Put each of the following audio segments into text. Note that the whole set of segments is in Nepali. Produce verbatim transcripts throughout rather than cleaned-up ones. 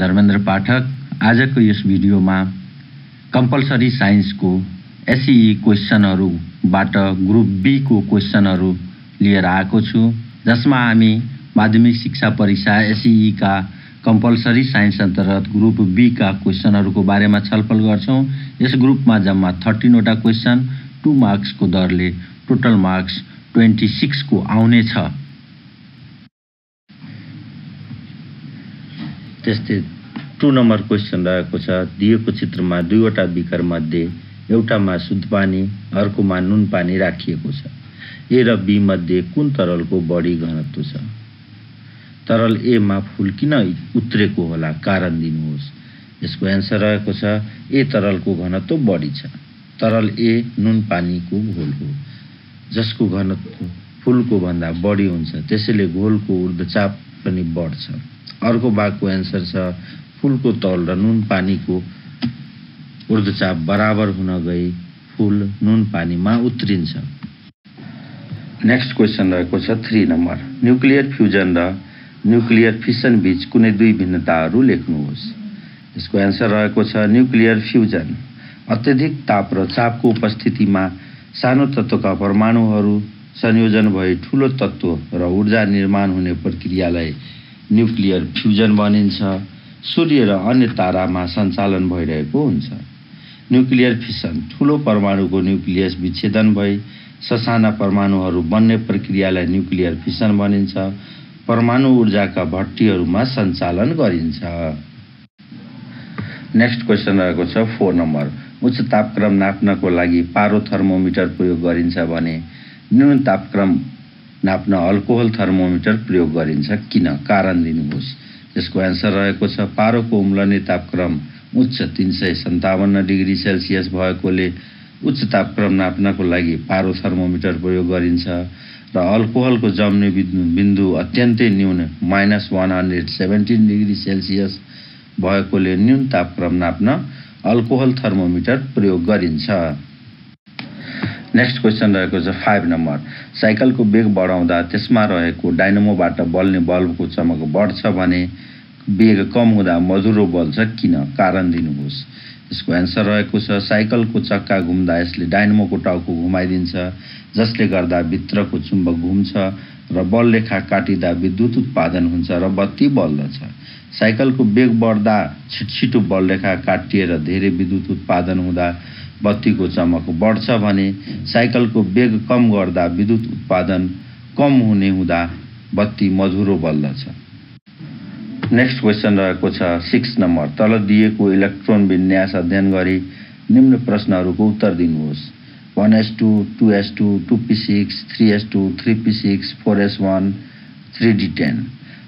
धर्मेन्द्र पाठक। आजको यस भिडियोमा कम्पलसरी साइन्सको एसई क्वेशनहरूबाट ग्रुप बी को क्वेशनहरू लिएर आएको छु, जसमा हामी माध्यमिक शिक्षा परीक्षा एसई का कम्पलसरी साइन्स अन्तर्गत ग्रुप बी का क्वेशनहरूको बारेमा छलफल गर्छौं। यस ग्रुपमा जम्मा थर्टीन वटा क्वेशन टू मार्क्स को दरले टोटल मार्क्स ट्वेन्टी सिक्स को आउने छ। त्यस्तै टू नम्बर क्वेशन रहेको छ। दिएको चित्रमा दुईवटा बिकर मध्ये एउटामा शुद्ध पानी अर्कोमा नुन पानी राखिएको छ। ए र बी मध्ये कुन तरलको बढी घनत्व छ? तरल ए मा फूल किन उत्रेको होला? कारण दिनुहोस्। यसको एन्सर रहेको छ ए तरलको घनत्व बढी छ। तरल ए नुन पानीको घोल हो, जसको घनत्व फूलको भन्दा बढी हुन्छ, त्यसैले घोलको ऊर्ध्वचाप पनि बढ्छ। अर्को भागको एन्सर छ फूलको तौल र नुन पानीको ऊर्ध्वचाप बराबर हुन गई फूल नुन पानीमा उत्रिन्छ। नेक्स्ट क्वेशन रहेको छ थ्री नम्बर। न्युक्लियर फ्युजन र न्युक्लियर फिसन बीच कुनै दुई भिन्नताहरू लेख्नुहोस्। यसको एन्सर रहेको छ न्युक्लियर फ्युजन अत्यधिक ताप र चापको उपस्थितिमा सानो तत्त्वका परमाणुहरू संयोजन भई ठूलो तत्त्व र ऊर्जा निर्माण हुने प्रक्रियालाई न्युक्लियर फ्युजन भनिन्छ। सूर्य र अन्य तारामा सञ्चालन भइरहेको हुन्छ। न्युक्लियर फिसन ठूलो परमाणुको न्युक्लियस विच्छेदन भई ससाना परमाणुहरू बन्ने प्रक्रियालाई न्युक्लियर फिसन भनिन्छ। परमाणु ऊर्जाका भट्टीहरूमा सञ्चालन गरिन्छ। नेक्स्ट क्वेशन रहेको छ फोर नम्बर। उच्च तापक्रम नाप्नको लागि पारो थर्मोमिटर प्रयोग गरिन्छ भने न्यून तापक्रम नाप्न अल्कोहल थर्मोमिटर प्रयोग गरिन्छ किन? कारण दिनुहोस्। यसको एन्सर रहेको छ पारोको उम्लने तापक्रम उच्च तीन सय सन्ताउन्न डिग्री सेल्सियस भएकोले उच्च तापक्रम नाप्नको लागि पारो थर्मोमिटर प्रयोग गरिन्छ र अल्कोहलको जम्ने बिन्दु अत्यन्तै न्यून minus one hundred seventeen degree Celsius भएकोले न्यून तापक्रम नाप्न अल्कोहल थर्मोमिटर प्रयोग गरिन्छ। नेक्स्ट क्वेशन रहेको छ फाइभ नम्बर। साइकलको वेग बढाउँदा त्यसमा रहेको डाइनामोबाट बल्ने बल्बको चमक बढ्छ भने वेग कम हुँदा मधुरो बल्छ किन? कारण दिनुहोस्। यसको एन्सर रहेको छ साइकलको चक्का घुम्दा यसले डाइनामोको टाउको घुमाइदिन्छ, जसले गर्दा भित्रको चुम्बक घुम्छ र बल रेखा काटिँदा विद्युत उत्पादन हुन्छ र बत्ती बल्दछ। साइकलको वेग बढ्दा छिटछिटो बल रेखा काटिएर धेरै विद्युत उत्पादन हुँदा बत्तीको चमक बढ्छ भने साइकलको वेग कम गर्दा विद्युत उत्पादन कम हुने हुँदा बत्ती मधुरो बल्दछ। नेक्स्ट क्वेशन रहेको छ सिक्स नम्बर। तल दिएको इलेक्ट्रोन विन्यास अध्ययन गरी निम्न प्रश्नहरूको उत्तर दिनुहोस्। One S two, two S two, two P six, three S two, three P six, four S one, three D ten.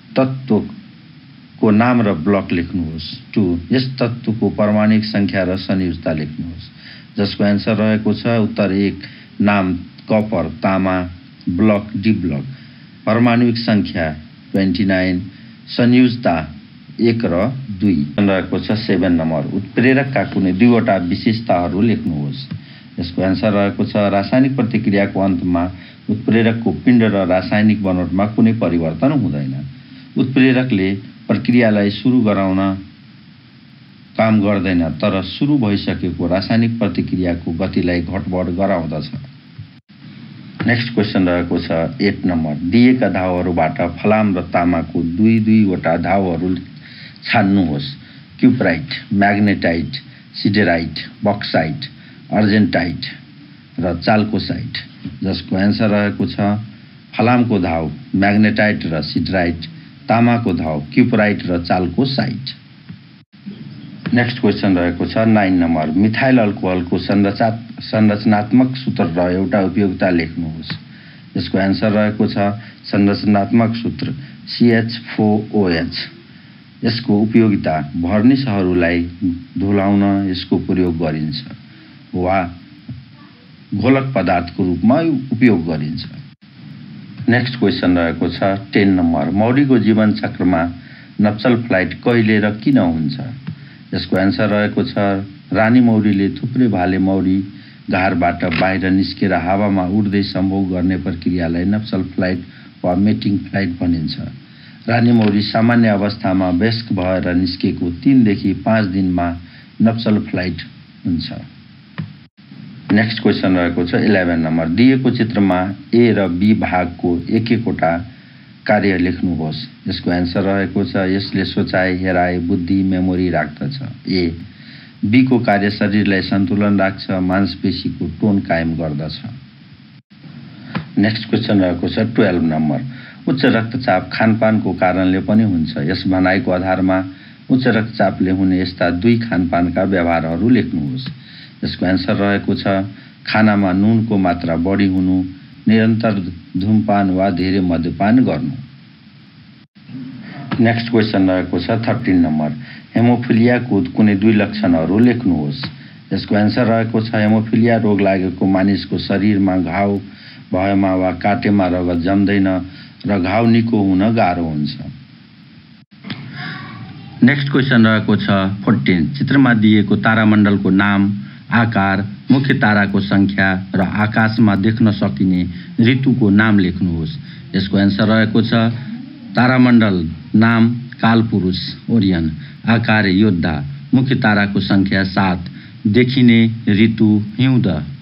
तत्त्वको नाम र ब्लक लेख्नुहोस्। टू यस तत्त्वको परमाणुक संख्या र संयोजकता लेख्नुहोस्, जसको एन्सर रहेको छ उत्तर एक नाम कपर तामा, ब्लक डी ब्लक, परमाणुक संख्या ट्वेन्टी नाइन, संयोजकता एक र दुई रहेको छ सेभेन नम्बर। उत्प्रेरकका कुनै दुईवटा विशेषताहरू लेख्नुहोस्। यसको एन्सर रहेको छ रासायनिक प्रतिक्रियाको अन्तमा उत्प्रेरकको पिण्ड र रासायनिक बनोटमा कुनै परिवर्तन हुँदैन। उत्प्रेरकले प्रक्रियालाई सुरु गराउन काम गर्दैन, तर सुरु भइसकेको रासायनिक प्रतिक्रियाको गतिलाई घटबढ गराउँदछ। नेक्स्ट क्वेशन रहेको छ एट नम्बर। दिएका धाउहरूबाट फलाम र तामाको दुई दुईवटा धाउहरू छान्नुहोस्। Cuprite, magnetite, siderite, bauxite, argentite र चाल्कोसाइट, जसको एन्सर रहेको छ फलामको धाउ म्याग्नेटाइट र सिडराइट, तामाको धाउ क्युप्राइट र चाल्कोसाइट। नेक्स्ट क्वेशन रहेको छ नाइन नम्बर। मिथाइल अल्कोहलको संरचनात्मक सूत्र र एउटा उपयोगिता लेख्नुहोस्। यसको एन्सर रहेको छ संरचनात्मक सूत्र C H four O H. यसको उपयोगिता भर्निसहरूलाई धुलाउन यसको प्रयोग गरिन्छ वा घोलक पदार्थको रूपमा उपयोग गरिन्छ। नेक्स्ट क्वेशन रहेको छ टेन नम्बर। मौरीको जीवन चक्रमा नप्सल फ्लाइट कहिले र किन हुन्छ? यसको एन्सर रहेको छ रानी मौरीले थुप्रै भाले मौरी घारबाट बाहिर निस्केर हावामा उड्दै सम्भोग गर्ने प्रक्रियालाई नप्सल फ्लाइट वा मेटिङ फ्लाइट भनिन्छ। रानीमौरी सामान्य अवस्थामा वयस्क भएर निस्केको तीनदेखि पाँच दिनमा नप्सल फ्लाइट हुन्छ। नेक्स्ट क्वेसन रहेको छ इलेभेन नम्बर। दिएको चित्रमा ए र बी भागको एक एकवटा कार्य लेख्नुहोस्। यसको एन्सर रहेको छ यसले सोचाइ, हेराइ, बुद्धि, मेमोरी राख्दछ। ए बी को कार्य शरीरलाई सन्तुलन राख्छ, मांसपेशीको टोन कायम गर्दछ। नेक्स्ट क्वेसन रहेको छ ट्वेल्भ नम्बर। उच्च रक्तचाप खानपानको कारणले पनि हुन्छ। यस भनाइको आधारमा उच्च रक्तचापले हुने यस्ता दुई खानपानका व्यवहारहरू लेख्नुहोस्। यसको एन्सर रहेको छ खानामा नुनको मात्रा बढी हुनु, निरन्तर धूमपान वा धेरै मद्यपान गर्नु। नेक्स्ट क्वेसन रहेको छ थर्टीन नम्बर। हेमोफिलियाको कुनै दुई लक्षणहरू लेख्नुहोस्। यसको एन्सर रहेको छ हेमोफिलिया रोग लागेको मानिसको शरीरमा घाउ भएमा वा काटेमा रगत जम्दैन र घाउ निको हुन गाह्रो हुन्छ। नेक्स्ट क्वेसन रहेको छ फोर्टीन। चित्रमा दिएको तारामण्डलको नाम, आकार, मुख्य ताराको संख्या र आकाशमा देख्न सकिने ऋतुको नाम लेख्नुहोस्। यसको एन्सर रहेको छ तारामण्डल नाम कालपुरुष ओरियन, आकार योद्धा, मुख्य ताराको संख्या सात, देखिने ऋतु हिउँद।